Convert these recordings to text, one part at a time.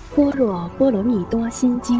般若波罗蜜多心经。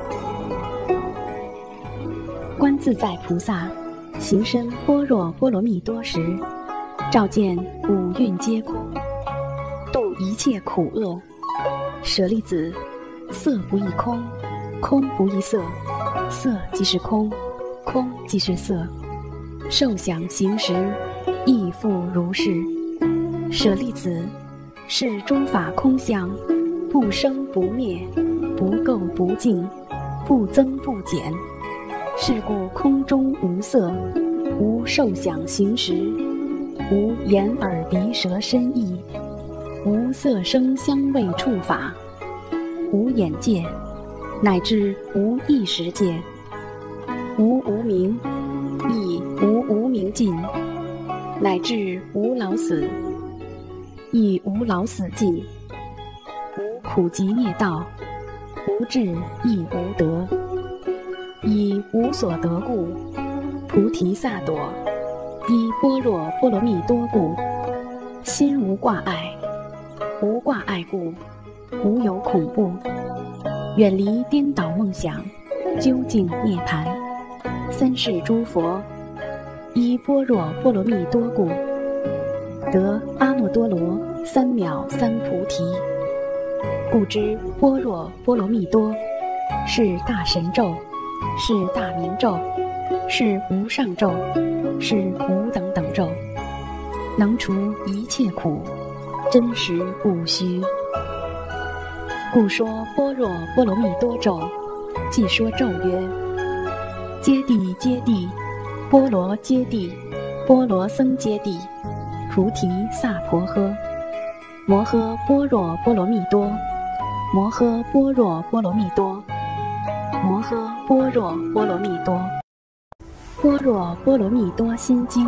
观自在菩萨行深般若波罗蜜多时，照见五蕴皆空，度一切苦厄。舍利子，色不异空，空不异色，色即是空，空即是色。受想行识，亦复如是。舍利子，是诸法空相，不生不灭，不垢不净，不增不减。是故空中无色，无受想行识，无眼耳鼻舌身意，无色声香味触法，无眼界，乃至无意识界，无无明，亦无无明尽，乃至无老死，亦无老死尽，无苦集灭道，无智亦无得。以无所得故，菩提萨埵依般若波罗蜜多故，心无挂碍。无挂碍故，无有恐怖，远离颠倒梦想，究竟涅槃。三世诸佛依般若波罗蜜多故，得阿耨多罗三藐三菩提。故知般若波罗蜜多是大神咒，是大明咒，是无上咒，是无等等咒，能除一切苦，真实不虚。故说般若波罗蜜多咒，即说咒曰：揭谛揭谛，波罗揭谛，波罗僧揭谛，菩提萨婆诃。摩诃般若波罗蜜多，摩诃般若波罗蜜多，摩诃般若波罗蜜多。般若波罗蜜多心经。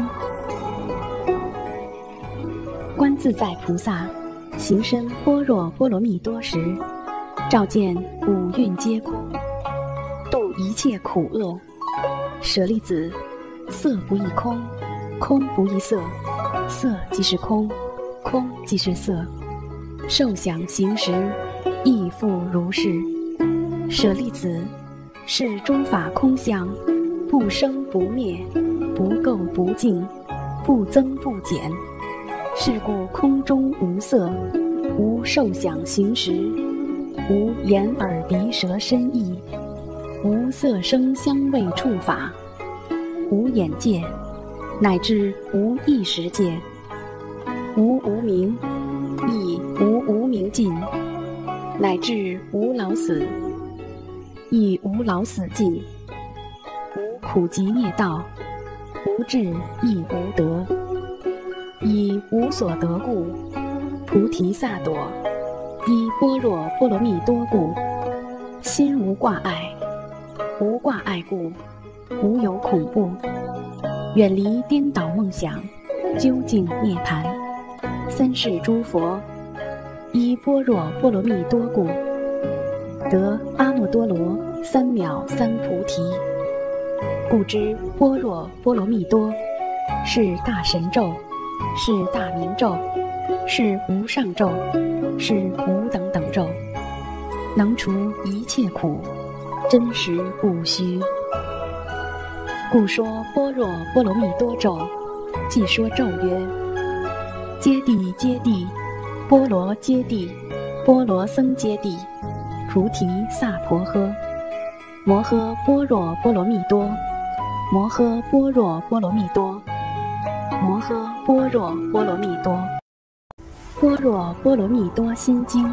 观自在菩萨行深般若波罗蜜多时，照见五蕴皆空，度一切苦厄。舍利子，色不异空，空不异色，色即是空，空即是色。受想行识，亦复如是。舍利子，是诸法空相，不生不灭，不垢不净，不增不减。是故空中无色，无受想行识，无眼耳鼻舌身意，无色声香味触法，无眼界，乃至无意识界，无无明，亦无无明尽，乃至无老死，亦无老死尽，无苦集灭道，无智亦无得。以无所得故，菩提萨埵依般若波罗蜜多故，心无挂碍。无挂碍故，无有恐怖，远离颠倒梦想，究竟涅槃。三世诸佛依般若波罗蜜多故，得阿耨多罗三藐三菩提。故知般若波罗蜜多是大神咒，是大明咒，是无上咒，是无等等咒，能除一切苦，真实不虚。故说般若波罗蜜多咒，即说咒曰：揭谛揭谛，波罗揭谛，波罗僧揭谛，菩提萨婆诃。摩诃般若波罗蜜多，摩诃般若波罗蜜多，摩诃般若波罗蜜多。般若波罗蜜多心经。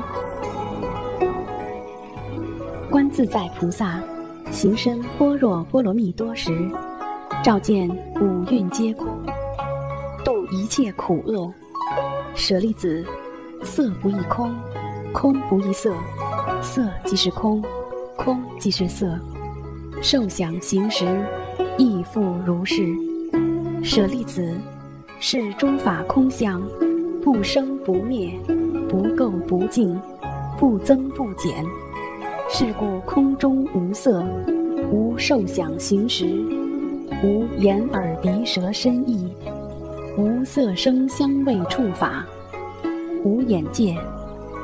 观自在菩萨行深般若波罗蜜多时，照见五蕴皆空，度一切苦厄。舍利子，色不异空，空不异色，色即是空，空即是色。受想行识，亦复如是。舍利子，是诸法空相，不生不灭，不垢不净，不增不减。是故空中无色，无受想行识，无眼耳鼻舌身意，无色声香味触法，无眼界，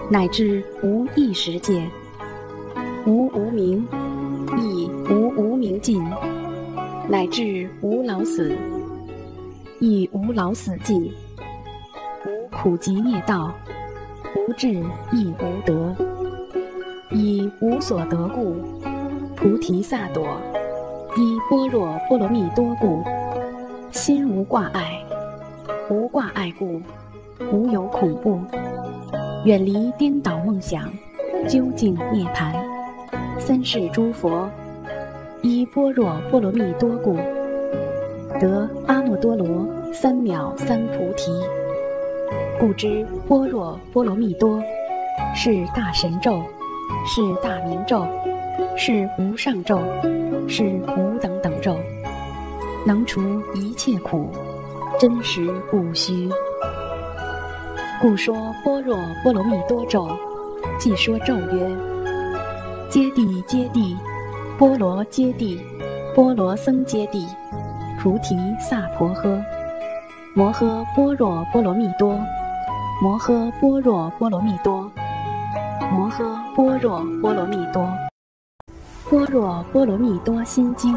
乃至无意识界，无无明，亦无无明尽，乃至无老死，亦无老死尽，无苦集灭道，无智亦无得，以无所得故，菩提萨埵依般若波罗蜜多故，心无挂碍，无挂碍故，无有恐怖，远离颠倒梦想，究竟涅槃。三世诸佛依般若波罗蜜多故，得阿耨多罗三藐三菩提。故知般若波罗蜜多是大神咒，是大明咒，是无上咒，是无等等咒，能除一切苦，真实不虚。故说般若波罗蜜多咒，即说咒曰：揭谛揭谛，波罗揭谛，波罗僧揭谛，菩提萨婆诃。摩诃般若波罗蜜多，摩诃般若波罗蜜多，摩诃般若波罗蜜多。般若波罗蜜多心经。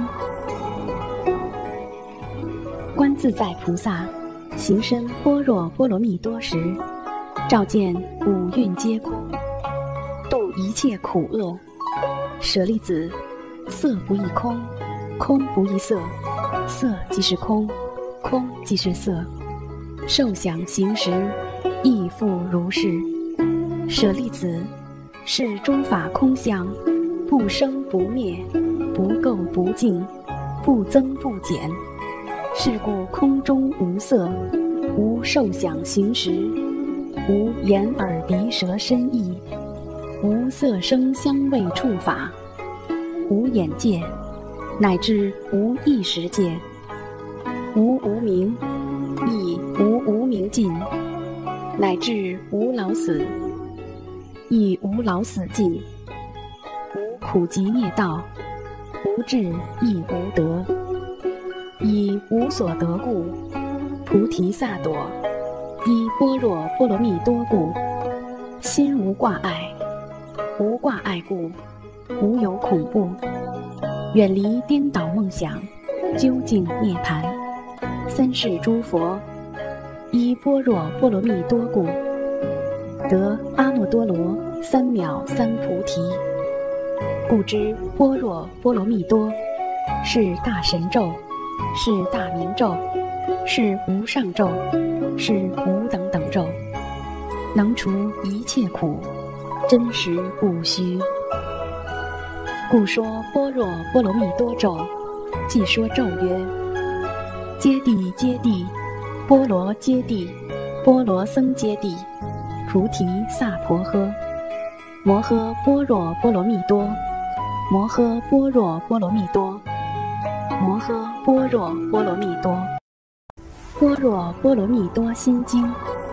观自在菩萨行深般若波罗蜜多时，照见五蕴皆空，度一切苦厄。舍利子，色不异空，空不异色，色即是空，空即是色。受想行识，亦复如是。舍利子，是诸法空相，不生不灭，不垢不净，不增不减。是故空中无色，无受想行识，无眼耳鼻舌身意，无色声香味触法，无眼界，乃至无意识界，无无明，亦无无明尽，乃至无老死，亦无老死尽，无苦集灭道，无智亦无得，以无所得故，菩提萨埵依般若波罗蜜多故，心无挂碍，无挂碍故，无有恐怖，远离颠倒梦想，究竟涅槃。三世诸佛依般若波罗蜜多故，得阿耨多罗三藐三菩提。故知般若波罗蜜多是大神咒，是大明咒，是无上咒，是无等等咒，能除一切苦，真实不虚。故说般若波罗蜜多咒，即说咒曰：揭谛揭谛，波罗揭谛，波罗僧揭谛，菩提萨婆诃。摩诃般若波罗蜜多，摩诃般若波罗蜜多，摩诃般若波罗蜜多。般若波罗蜜多心经。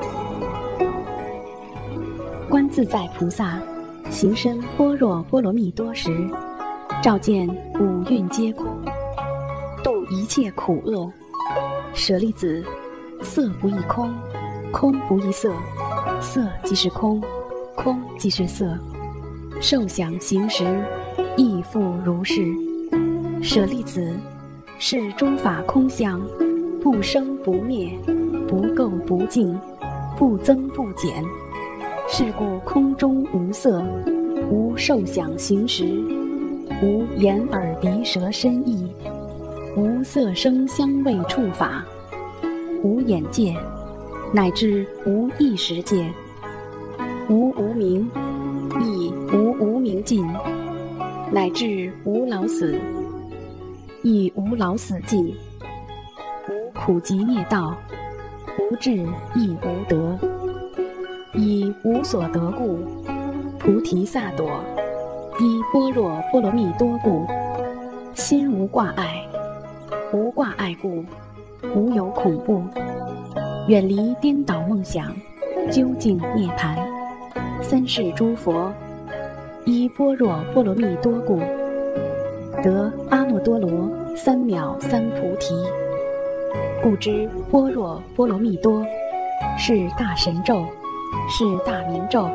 观自在菩萨行深般若波罗蜜多时，照见五蕴皆空，度一切苦厄。舍利子，色不异空，空不异色，色即是空，空即是色。受想行识，亦复如是。舍利子，是诸法空相，不生不灭，不垢不净，不增不减。是故空中无色，无受想行识，无眼耳鼻舌身意，无色声香味触法，无眼界，乃至无意识界，无无明，亦无无明尽，乃至无老死，亦无老死尽，无苦集灭道，无智亦无得，以无所得故，菩提萨埵依般若波罗蜜多故，心无挂碍，无挂碍故，无有恐怖，远离颠倒梦想，究竟涅槃。三世诸佛依般若波罗蜜多故，得阿耨多罗三藐三菩提。故知般若波罗蜜多是大神咒，是大明咒，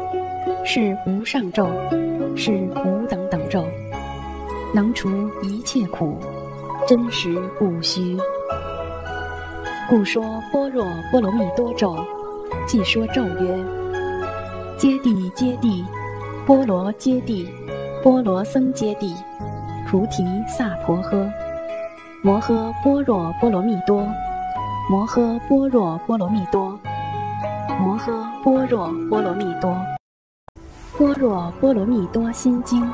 是无上咒，是无等等咒，能除一切苦，真实不虚。故说般若波罗蜜多咒，即说咒曰：揭谛揭谛，波罗揭谛，波罗僧揭谛，菩提萨婆诃，摩诃般若波罗蜜多，摩诃般若波罗蜜多，摩诃般若波罗蜜多。般若波罗蜜多心经。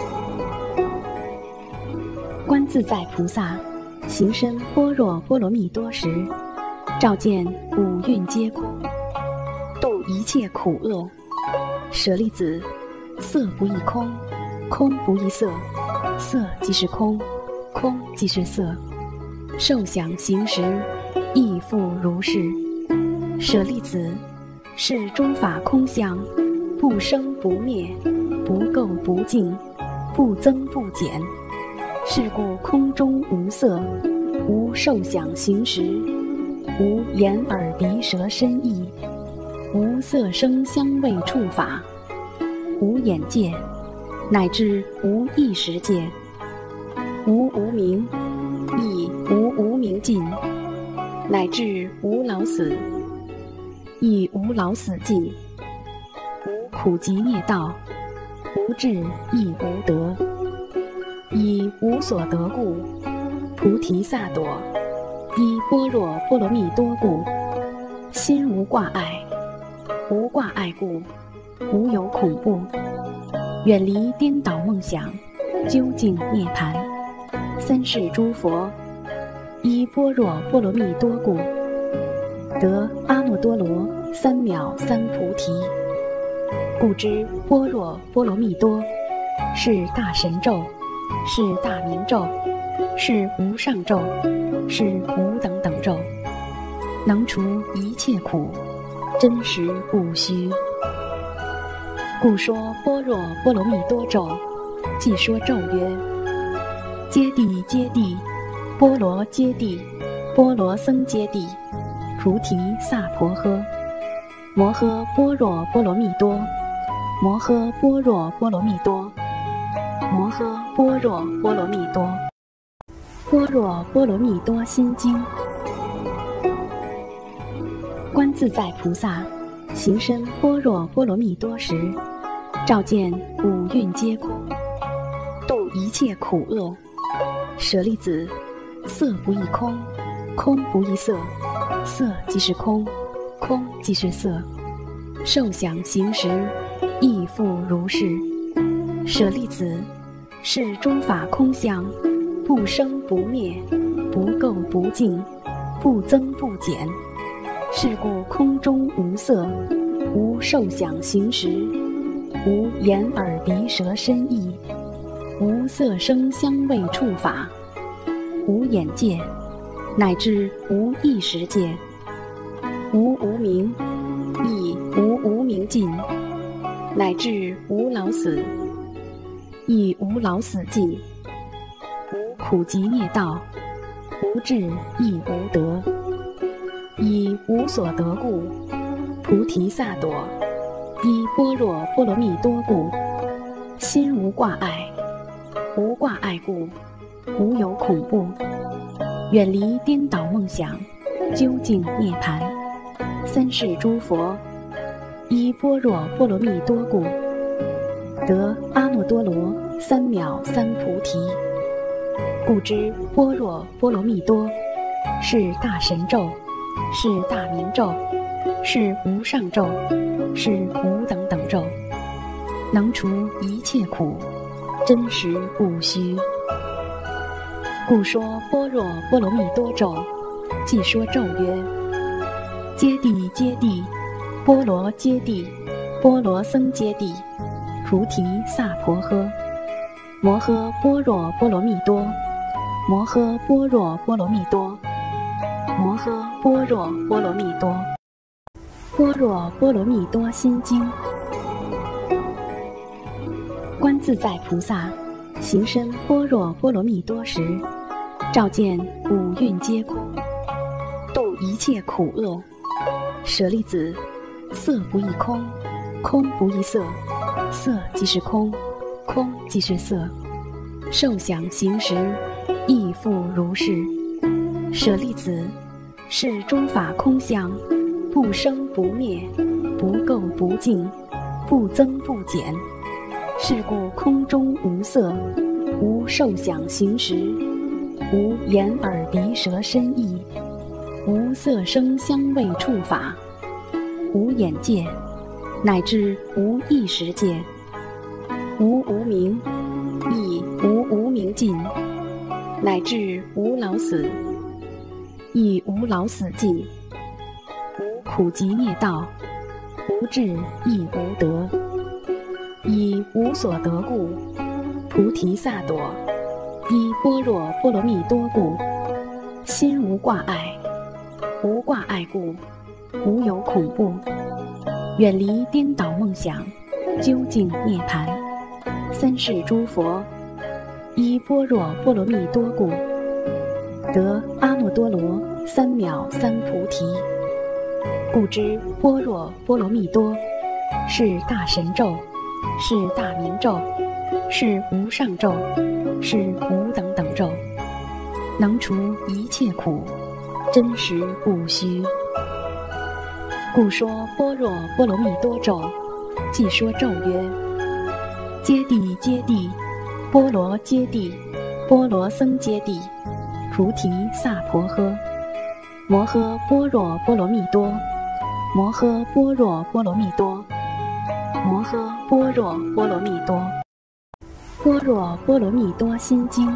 观自在菩萨行深般若波罗蜜多时，照见五蕴皆空，度一切苦厄。舍利子，色不异空，空不异色，色即是空，空即是色。受想行识，亦复如是。舍利子，是诸法空相，不生不灭，不垢不净，不增不减。是故空中无色，无受想行识，无眼耳鼻舌身意，无色声香味触法，无眼界，乃至无意识界，无无明，亦无无明尽，乃至无老死，亦无老死尽。无苦集灭道，无智亦无得。以无所得故，菩提萨埵；依般若波罗蜜多故，心无挂碍。无挂碍故，无有恐怖。远离颠倒梦想，究竟涅槃。三世诸佛，依般若波罗蜜多故，得阿耨多罗三藐三菩提。故知般若波罗蜜多是大神咒，是大明咒，是无上咒，是无等等咒，能除一切苦，真实不虚。故说般若波罗蜜多咒，即说咒曰：揭谛揭谛，波罗揭谛，波罗僧揭谛，菩提萨婆诃，摩诃般若波罗蜜多，摩诃般若波罗蜜多，摩诃般若波罗蜜多。般若波罗蜜多心经。观自在菩萨行深般若波罗蜜多时，照见五蕴皆空，度一切苦厄。舍利子，色不异空，空不异色，色即是空，空即是色。受想行识，亦复如是。舍利子，是诸法空相，不生不灭，不垢不净，不增不减。是故空中无色，无受想行识，无眼耳鼻舌身意，无色声香味触法，无眼界，乃至无意识界，无无明，亦无无明尽，乃至无老死，亦无老死尽。无苦集灭道，无智亦无得。以无所得故，菩提萨埵；依般若波罗蜜多故，心无挂碍。无挂碍故，无有恐怖。远离颠倒梦想，究竟涅槃。三世诸佛，依般若波罗蜜多故，得阿耨多罗三藐三菩提。故知般若波罗蜜多是大神咒，是大明咒，是无上咒，是无等等咒，能除一切苦，真实不虚。故说般若波罗蜜多咒，即说咒曰：揭谛揭谛，波罗揭谛，波罗僧揭谛，菩提萨婆诃，摩诃般若波罗蜜多，摩诃般若波罗蜜多，摩诃般若波罗蜜多。般若波罗蜜多心经。观自在菩萨行深般若波罗蜜多时，照见五蕴皆空，度一切苦厄。舍利子，色不异空， 空不异色，色即是空，空即是色。受想行识，亦复如是。舍利子，是诸法空相，不生不灭，不垢不净，不增不减。是故空中无色，无受想行识，无眼耳鼻舌身意，无色声香味触法，无眼界，乃至无意识界，无无明，亦无无明尽，乃至无老死，亦无老死尽，无苦集灭道，无智亦无得。以无所得故，菩提萨埵依般若波罗蜜多故，心无挂碍，无挂碍故，无有恐怖，远离颠倒梦想，究竟涅槃。三世诸佛依般若波罗蜜多故，得阿耨多罗三藐三菩提。故知般若波罗蜜多是大神咒，是大明咒，是无上咒，是无等等咒，能除一切苦，真实不虚。故说般若波罗蜜多咒，即说咒曰：揭谛揭谛，波罗揭谛，波罗僧揭谛，菩提萨婆诃。摩诃般若波罗蜜多，摩诃般若波罗蜜多，摩诃般若波罗蜜多。般若波罗蜜多心经。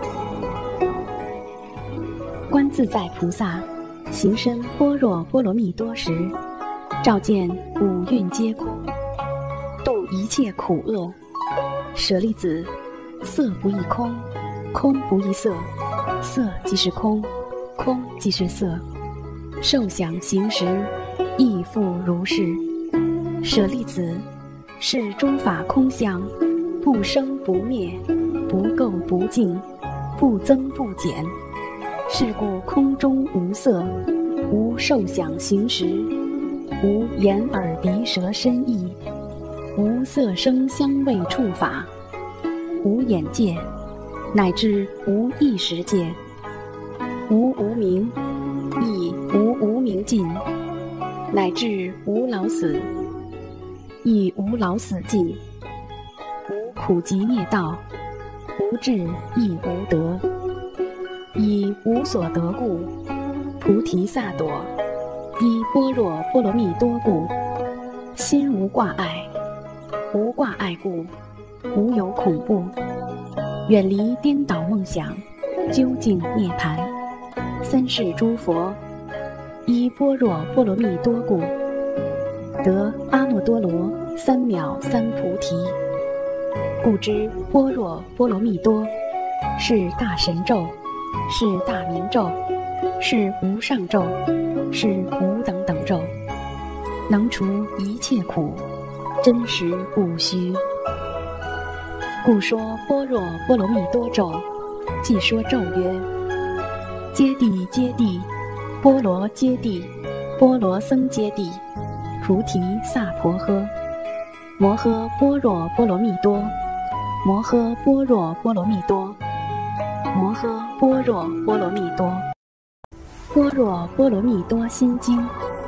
观自在菩萨行深般若波罗蜜多时，照见五蕴皆空，度一切苦厄。舍利子，色不异空，空不异色，色即是空，空即是色。受想行识，亦复如是。舍利子，是诸法空相，不生不灭，不垢不净，不增不减。是故空中无色，无受想行识，无眼耳鼻舌身意，无色声香味触法，无眼界，乃至无意识界，无无明，亦无无明尽，乃至无老死，亦无老死尽，无苦集灭道，无智亦无得。以无所得故，菩提萨埵依般若波罗蜜多故，心无挂碍，无挂碍故，无有恐怖，远离颠倒梦想，究竟涅槃。三世诸佛依般若波罗蜜多故，得阿耨多罗三藐三菩提。故知般若波罗蜜多是大神咒，是大明咒，是无上咒，是无等等咒，能除一切苦，真实不虚。故说般若波罗蜜多咒，即说咒曰：揭谛揭谛，波罗揭谛，波罗僧揭谛，菩提萨婆诃。摩诃般若波罗蜜多，摩诃般若波罗蜜多，摩诃般若波罗蜜多。般若波罗蜜多心经。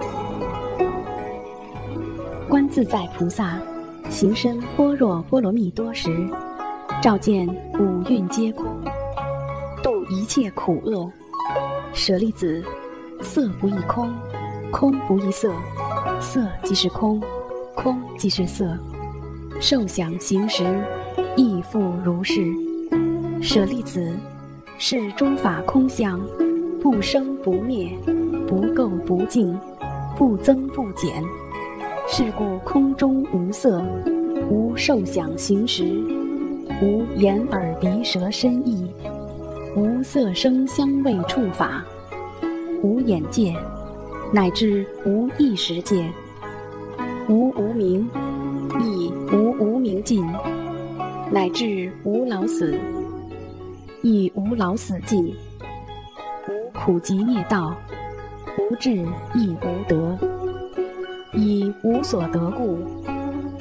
观自在菩萨行深般若波罗蜜多时，照见五蕴皆空，度一切苦厄。舍利子，色不异空，空不异色，色即是空，空即是色。受想行识，亦复如是。舍利子，是诸法空相，不生不灭，不垢不净，不增不减。是故空中无色，无受想行识，无眼耳鼻舌身意，无色声香味触法，无眼界，乃至无意识界，无无明，亦无无明尽，乃至无老死，亦无老死尽，无苦集灭道，无智亦无得。以无所得故，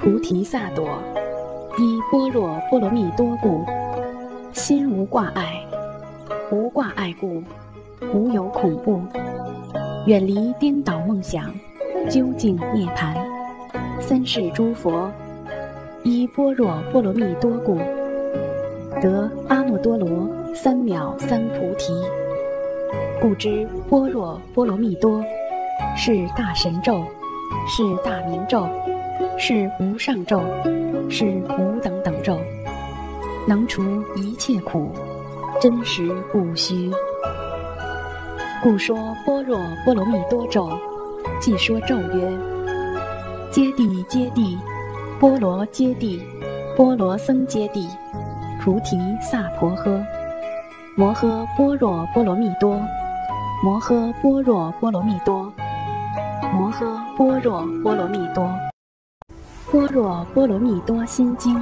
菩提萨埵，依般若波罗蜜多故，心无挂碍。无挂碍故，无有恐怖，远离颠倒梦想，究竟涅槃。三世诸佛，依般若波罗蜜多故，得阿耨多罗三藐三菩提。故知般若波罗蜜多是大神咒，是大明咒，是无上咒，是无等等咒，能除一切苦，真实不虚。故说般若波罗蜜多咒，即说咒曰：揭谛揭谛，波罗揭谛，波罗僧揭谛，菩提萨婆诃。摩诃般若波罗蜜多，摩诃般若波罗蜜多，摩诃般若波罗蜜多。般若波罗蜜多心经。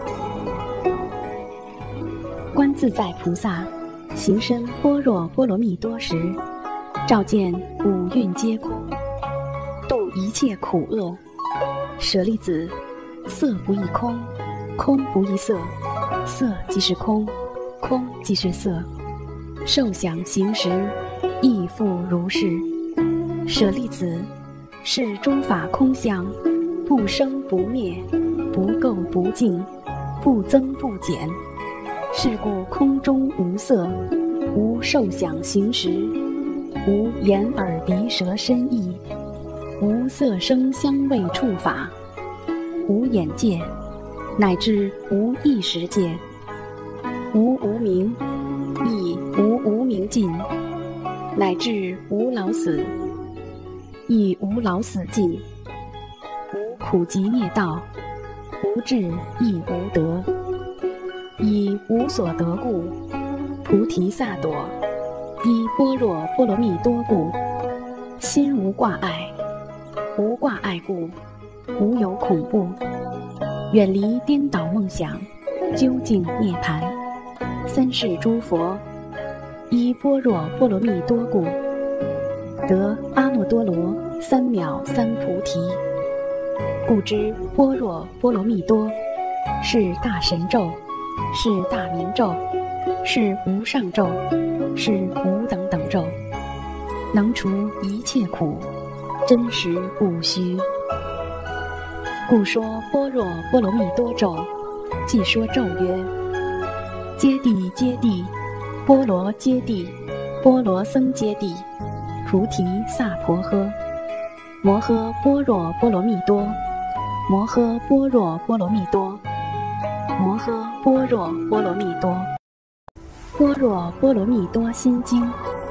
观自在菩萨行深般若波罗蜜多时，照见五蕴皆空，度一切苦厄。舍利子，色不异空，空不异色，色即是空，空即是色。受想行识，亦复如是。舍利子，是诸法空相，不生不灭，不垢不净，不增不减。是故空中无色，无受想行识，无眼耳鼻舌身意，无色声香味触法，无眼界，乃至无意识界，无无明，亦无无明尽，乃至无老死，亦无老死尽，无苦集灭道，无智亦无得。以无所得故，菩提萨埵，依般若波罗蜜多故，心无挂碍。无挂碍故，无有恐怖，远离颠倒梦想，究竟涅槃。三世诸佛，依般若波罗蜜多故，得阿耨多罗三藐三菩提。故知般若波罗蜜多是大神咒，是大明咒，是无上咒，是无等等咒，能除一切苦，真实不虚。故说般若波罗蜜多咒，即说咒曰：揭谛揭谛，波罗揭谛，波罗僧揭谛，菩提萨婆诃。摩诃般若波罗蜜多，摩诃般若波罗蜜多，摩诃般若波罗蜜多。般若波罗蜜多心经。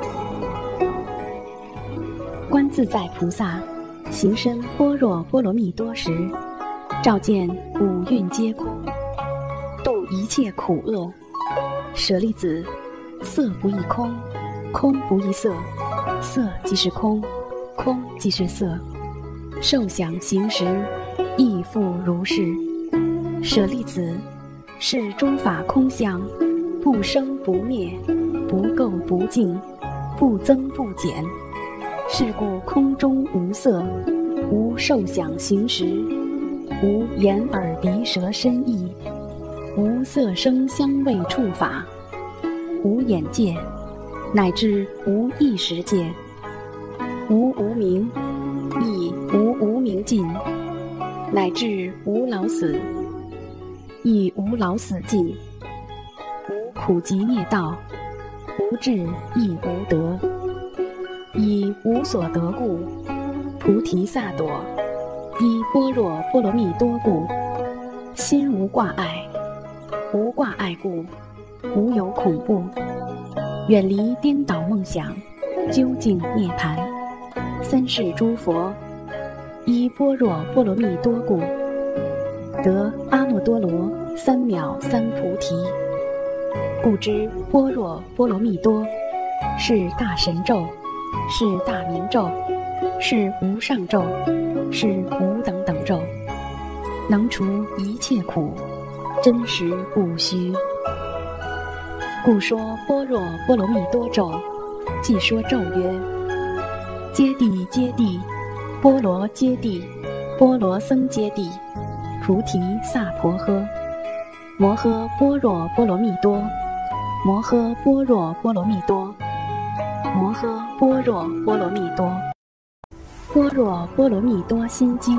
观自在菩萨行深般若波罗蜜多时，照见五蕴皆空，度一切苦厄。舍利子，色不异空，空不异色，色即是空，空即是色。受想行识，亦复如是。舍利子，是诸法空相，不生不灭，不垢不净，不增不减。是故空中无色，无受想行识，无眼耳鼻舌身意，无色声香味触法，无眼界，乃至无意识界，无无明，亦无无明尽，乃至无老死，亦无老死尽，无苦集灭道，无智亦无得。以无所得故，菩提萨埵，依般若波罗蜜多故，心无挂碍。无挂碍故，无有恐怖，远离颠倒梦想，究竟涅槃。三世诸佛，依般若波罗蜜多故，得阿耨多罗三藐三菩提。故知般若波罗蜜多是大神咒，是大明咒，是无上咒，是无等等咒，能除一切苦，真实不虚。故说般若波罗蜜多咒，即说咒曰：揭谛揭谛，波罗揭谛，波罗僧揭谛， 菩提萨婆诃。摩诃般若波罗蜜多，摩诃般若波罗蜜多，摩诃般若波罗蜜多。般若波罗蜜多心经。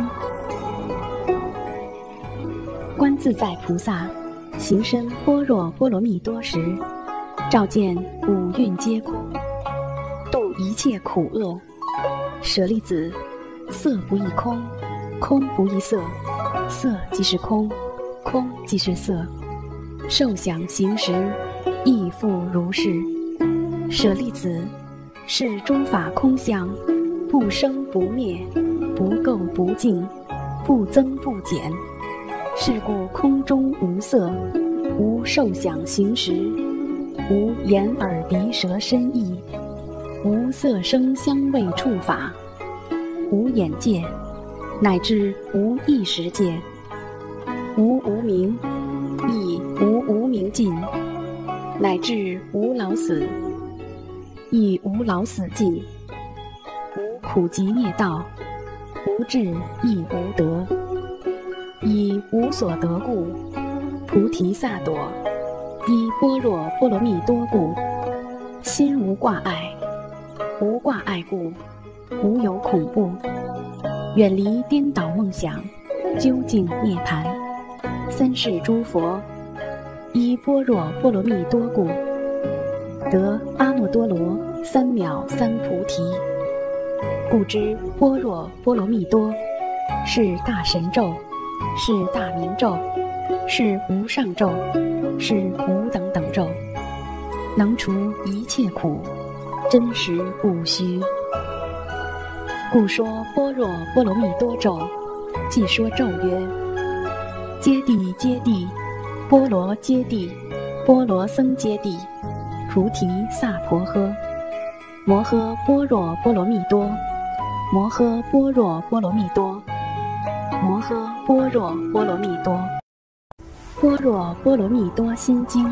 观自在菩萨行深般若波罗蜜多时，照见五蕴皆空，度一切苦厄。舍利子，色不异空，空不异色，色即是空，空即是色。受想行识，亦复如是。舍利子，是诸法空相，不生不灭，不垢不净，不增不减。是故空中无色，无受想行识，无眼耳鼻舌身意，无色声香味触法，无眼界，乃至无意识界，无无明，亦无无明尽，乃至无老死，亦无老死尽，无苦集灭道，无智亦无得。以无所得故，菩提萨埵依般若波罗蜜多故，心无挂碍，无挂碍故，无有恐怖，远离颠倒梦想，究竟涅槃。三世诸佛依般若波罗蜜多故，得阿耨多罗三藐三菩提。故知般若波罗蜜多是大神咒，是大明咒，是无上咒，是无等等咒，能除一切苦，真实不虚。故说般若波罗蜜多咒，即说咒曰：揭谛揭谛，波罗揭谛，波罗僧揭谛，菩提萨婆诃。摩诃般若波罗蜜多，摩诃般若波罗蜜多，摩诃般若波罗蜜多。般若波罗蜜多心经。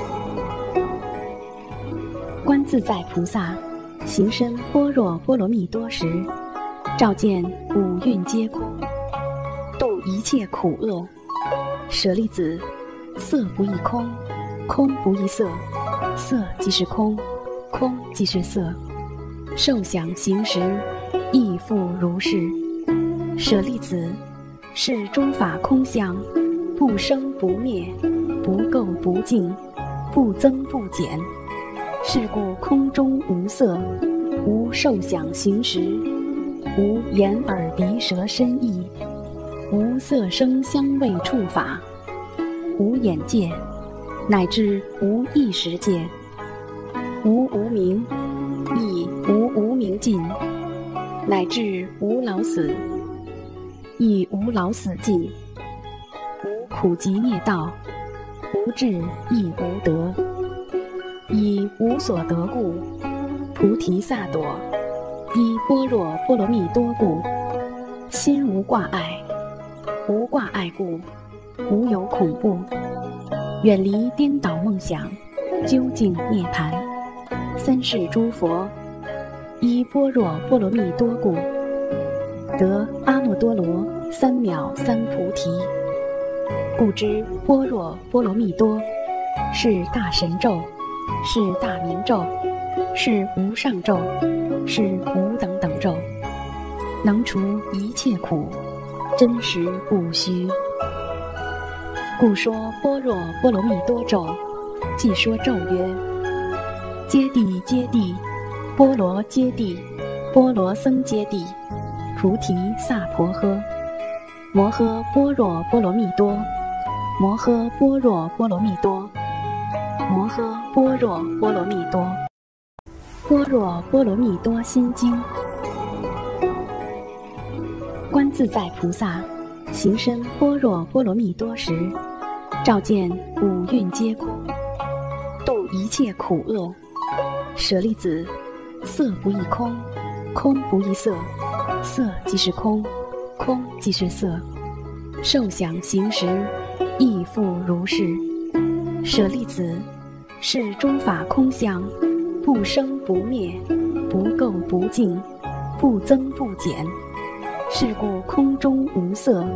观自在菩萨行深般若波罗蜜多时，照见五蕴皆空，度一切苦厄。舍利子，色不异空，空不异色，色即是空，空即是色。受想行识，亦复如是。舍利子，是诸法空相，不生不灭，不垢不净，不增不减。是故空中无色，无受想行识，无眼耳鼻舌身意，无色声香味触法，无眼界，乃至无意识界，无无明，亦无无明尽，乃至无老死，亦无老死尽，无苦集灭道，无智亦无得。以无所得故，菩提萨埵依般若波罗蜜多故，心无挂碍，无挂碍故，无有恐怖，远离颠倒梦想，究竟涅槃。三世诸佛依般若波罗蜜多故，得阿耨多罗三藐三菩提。故知般若波罗蜜多是大神咒，是大明咒，是无上咒，是无等等咒，能除一切苦，真实不虚。故说般若波罗蜜多咒，即说咒曰：揭谛揭谛，波罗揭谛，波罗僧揭谛，菩提萨婆诃。摩诃般若波罗蜜多，摩诃般若波罗蜜多，摩诃般若波罗蜜多。般若波罗蜜多心经。观自在菩萨行深般若波罗蜜多时，照见五蕴皆空，度一切苦厄。舍利子，色不异空，空不异色，色即是空，空即是色。受想行识，亦复如是。舍利子，是诸法空相，不生不灭，不垢不净，不增不减。是故空中无色，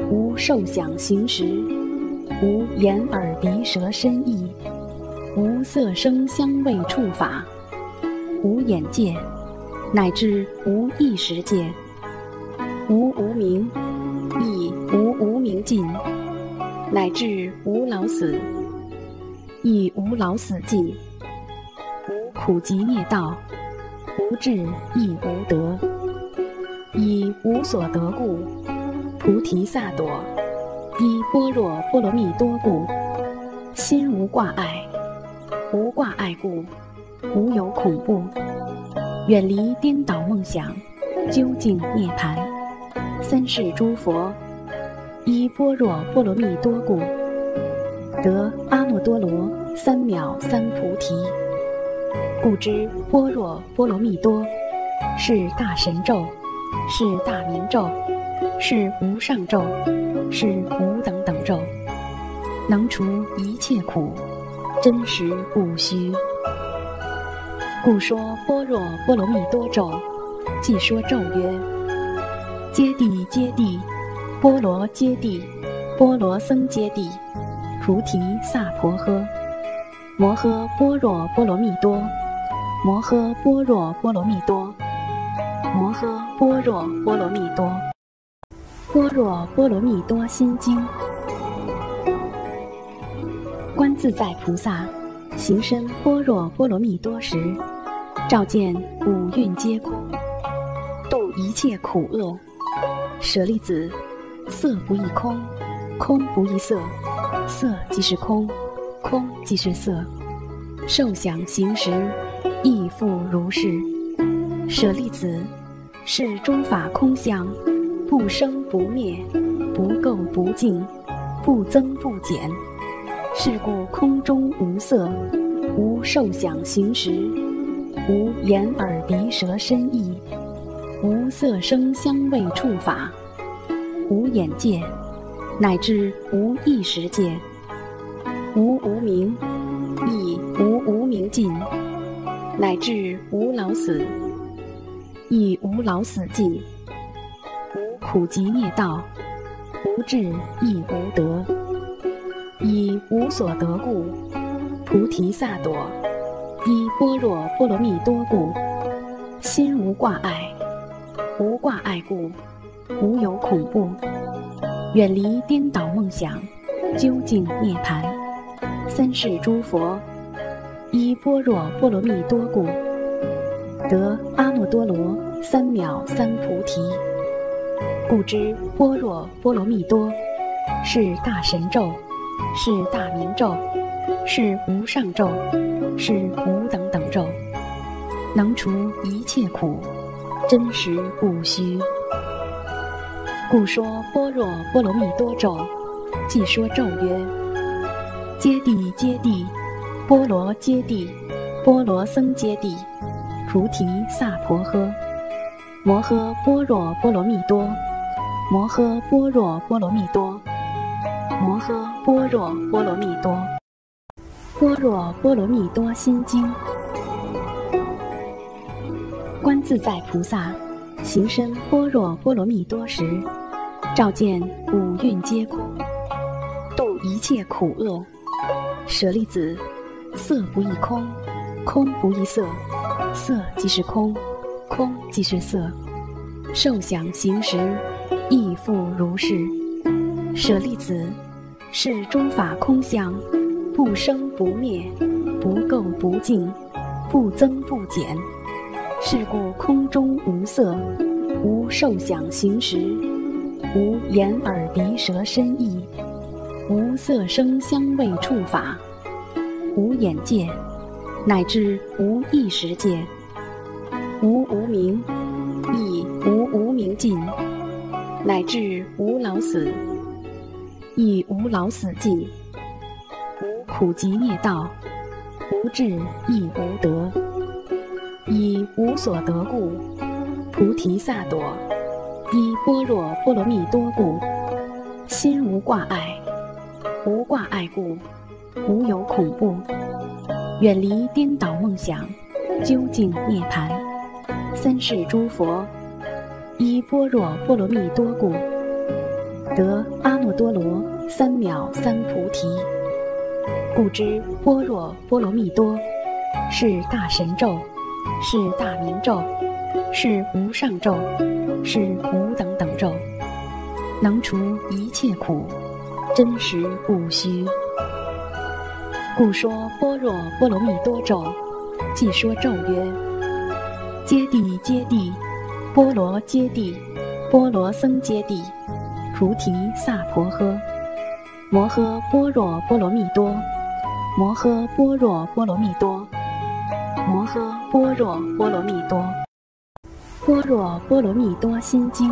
无受想行识，无眼耳鼻舌身意，无色声香味触法，无眼界，乃至无意识界，无无明，亦无无明尽，乃至无老死，亦无老死际，无苦集灭道，无智亦无得，以无所得故，菩提萨埵依般若波罗蜜多故，心无挂碍，无挂碍故，无有恐怖，远离颠倒梦想，究竟涅槃。三世诸佛依般若波罗蜜多故，得阿耨多罗三藐三菩提。故知般若波罗蜜多是大神咒，是大明咒，是无上咒，是无等等咒，能除一切苦，真实不虚。故说般若波罗蜜多咒，即说咒曰：揭谛揭谛，波罗揭谛，波罗僧揭谛，菩提萨婆诃。摩诃般若波罗蜜多，摩诃般若波罗蜜多，摩诃般若波罗蜜多。般若波罗蜜多心经。观自在菩萨行深般若波罗蜜多时，照见五蕴皆空，度一切苦厄。舍利子，色不异空，空不异色，色即是空，空即是色。受想行识，亦复如是。舍利子，是诸法空相，不生不灭，不垢不净，不增不减。是故空中无色，无受想行识，无眼耳鼻舌身意，无色声香味触法，无眼界，乃至无意识界，无无明，亦无无明尽，乃至无老死，亦无老死际，无苦集灭道，无智亦无得，以无所得故，菩提萨埵依般若波罗蜜多故，心无挂碍，无挂碍故，无有恐怖，远离颠倒梦想，究竟涅槃。三世诸佛依般若波罗蜜多故，得阿耨多罗三藐三菩提。故知般若波罗蜜多是大神咒，是大明咒，是无上咒，是无等等咒，能除一切苦，真实不虚。故说般若波罗蜜多咒，即说咒曰：揭谛揭谛，波罗揭谛，波罗僧揭谛，菩提萨婆诃。摩诃般若波罗蜜多，摩诃般若波罗蜜多，摩诃般若波罗蜜多。般若波罗蜜多心经。观自在菩萨行深般若波罗蜜多时，照见五蕴皆空，度一切苦厄。舍利子，色不异空，空不异色，色即是空，空即是色。受想行识，亦复如是。舍利子，是诸法空相，不生不灭，不垢不净，不增不减。是故空中无色，无受想行识，无眼耳鼻舌身意，无色声香味触法，无眼界，乃至无意识界，无无明，亦无无明尽，乃至无老死，亦无老死际，无苦集灭道，无智亦无得，以无所得故，菩提萨埵依般若波罗蜜多故，心无挂碍，无挂碍故，无有恐怖，远离颠倒梦想，究竟涅槃。三世诸佛依般若波罗蜜多故， 得阿耨多罗三藐三菩提。故知般若波罗蜜多是大神咒，是大明咒，是无上咒，是无等等咒，能除一切苦，真实不虚。故说般若波罗蜜多咒，即说咒曰：揭谛揭谛，波罗揭谛，波罗僧揭谛，菩提萨婆诃。摩诃般若波罗蜜多，摩诃般若波罗蜜多，摩诃般若波罗蜜多。般若波罗蜜多心经。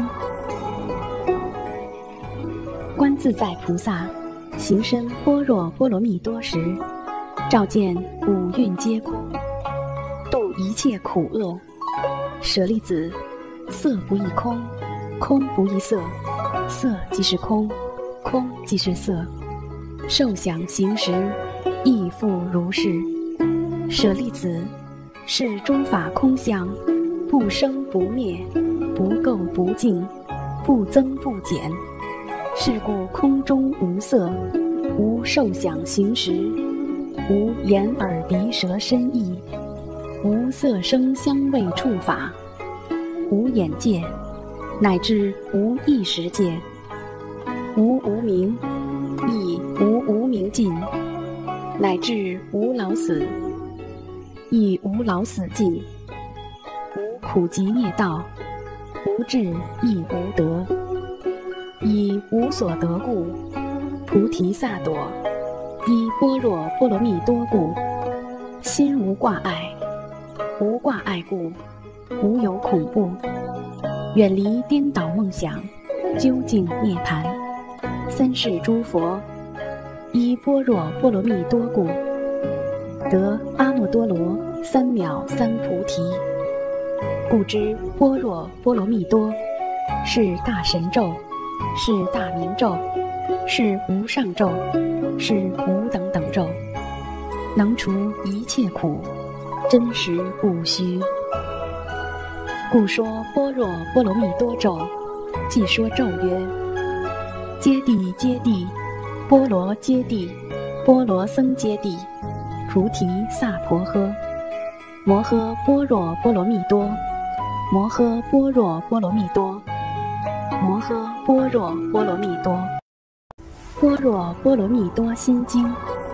观自在菩萨行深般若波罗蜜多时，照见五蕴皆空，度一切苦厄。舍利子，色不异空，空不异色，色即是空，空即是色。受想行识，亦复如是。舍利子，是诸法空相，不生不灭，不垢不净，不增不减。是故空中无色，无受想行识，无眼耳鼻舌身意，无色声香味触法，无眼界，乃至无意识界，无无明，亦无无明尽，乃至无老死，亦无老死尽，无苦集灭道，无智亦无得。以无所得故，菩提萨埵依般若波罗蜜多故，心无挂碍，无挂碍故，无有恐怖，远离颠倒梦想，究竟涅槃。三世诸佛依般若波罗蜜多故，得阿耨多罗三藐三菩提。故知般若波罗蜜多是大神咒，是大明咒，是无上咒，是无等等咒，能除一切苦，真实不虚。故说般若波罗蜜多咒，即说咒曰：揭谛揭谛，波罗揭谛，波罗僧揭谛，菩提萨婆诃。摩诃般若波罗蜜多，摩诃般若波罗蜜多，摩诃般若波罗蜜多。般若波罗蜜多心经。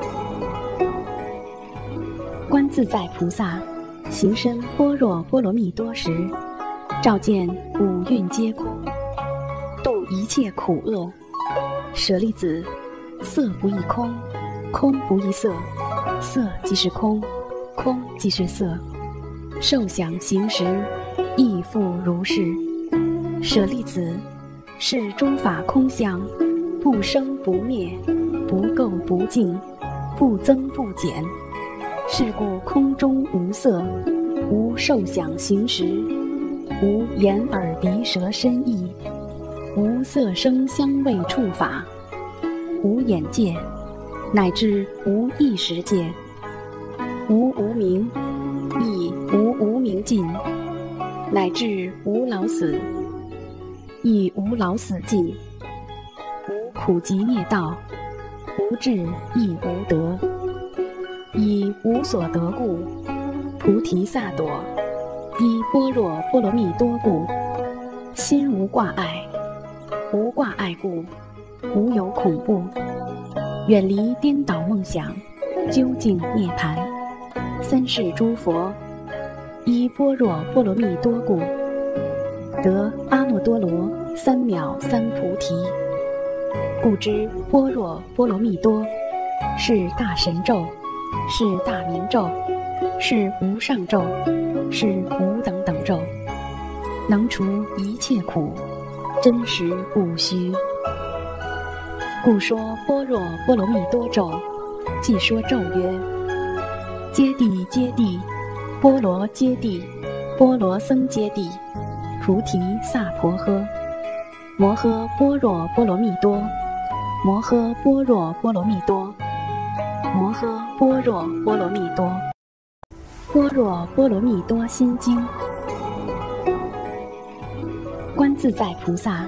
观自在菩萨行深般若波罗蜜多时，照见五蕴皆空，度一切苦厄。舍利子，色不异空，空不异色，色即是空，空即是色。受想行识，亦复如是。舍利子，是诸法空相，不生不灭，不垢不净，不增不减。是故空中无色，无受想行识，无眼耳鼻舌身意，无色声香味触法，无眼界，乃至无意识界，无无明，亦无无明尽，乃至无老死，亦无老死尽，无苦集灭道，无智亦无得。以无所得故，菩提萨埵依般若波罗蜜多故，心无挂碍，无挂碍故，无有恐怖，远离颠倒梦想，究竟涅槃。三世诸佛依般若波罗蜜多故，得阿耨多罗三藐三菩提。故知般若波罗蜜多是大神咒，是大明咒，是无上咒，是无等等咒，能除一切苦，真实不虚。故说般若波罗蜜多咒，即说咒曰：揭谛揭谛，波罗揭谛，波罗僧揭谛，菩提萨婆诃。摩诃般若波罗蜜多，摩诃般若波罗蜜多，摩诃般若波罗蜜多。般若波罗蜜多心经。观自在菩萨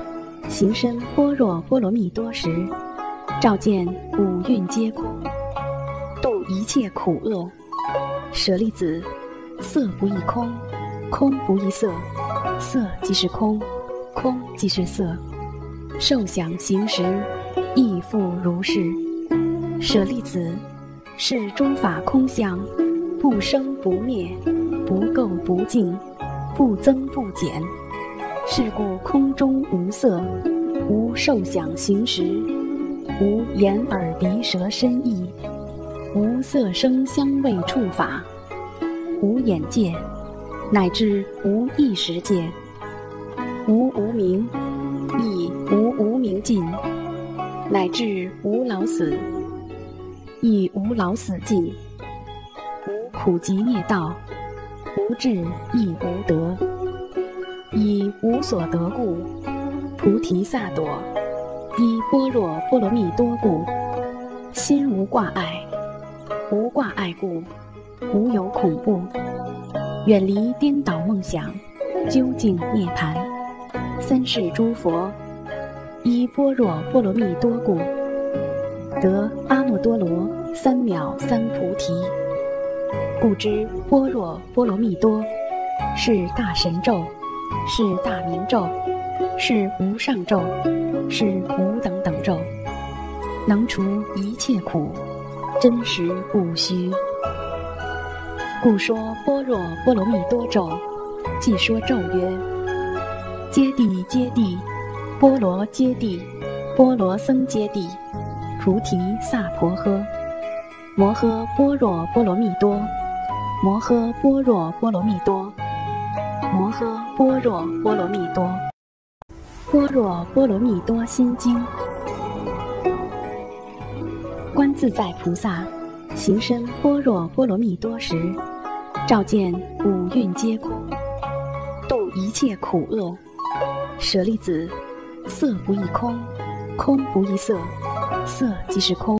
行深般若波罗蜜多时，照见五蕴皆空，度一切苦厄。舍利子，色不异空，空不异色，色即是空，空即是色。受想行识，亦复如是。舍利子，是诸法空相，不生不灭，不垢不净，不增不减。是故空中无色，无受想行识，无眼耳鼻舌身意，无色声香味触法，无眼界，乃至无意识界，无无明，亦无无明尽，乃至无老死，亦无老死尽。无苦集灭道，无智亦无得。以无所得故，菩提萨埵依般若波罗蜜多故，心无挂碍。无挂碍故，无有恐怖，远离颠倒梦想，究竟涅槃。三世诸佛依般若波罗蜜多故，得阿耨多罗三藐三菩提。故知般若波罗蜜多是大神咒，是大明咒，是无上咒，是无等等咒，能除一切苦，真实不虚。故说般若波罗蜜多咒，即说咒曰：揭谛揭谛，波罗揭谛，波罗僧揭谛，菩提萨婆诃。摩诃般若波罗蜜多，摩诃般若波罗蜜多，摩诃般若波罗蜜多。般若波罗蜜多心经。观自在菩萨行深般若波罗蜜多时，照见五蕴皆空，度一切苦厄。舍利子，色不异空，空不异色，色即是空。